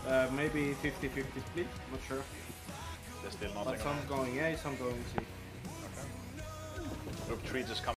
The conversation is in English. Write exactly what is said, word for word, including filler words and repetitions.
Uh, maybe fifty fifty split, not sure. There's still nothing. But some around. going A, some going C. Okay. Group three just come.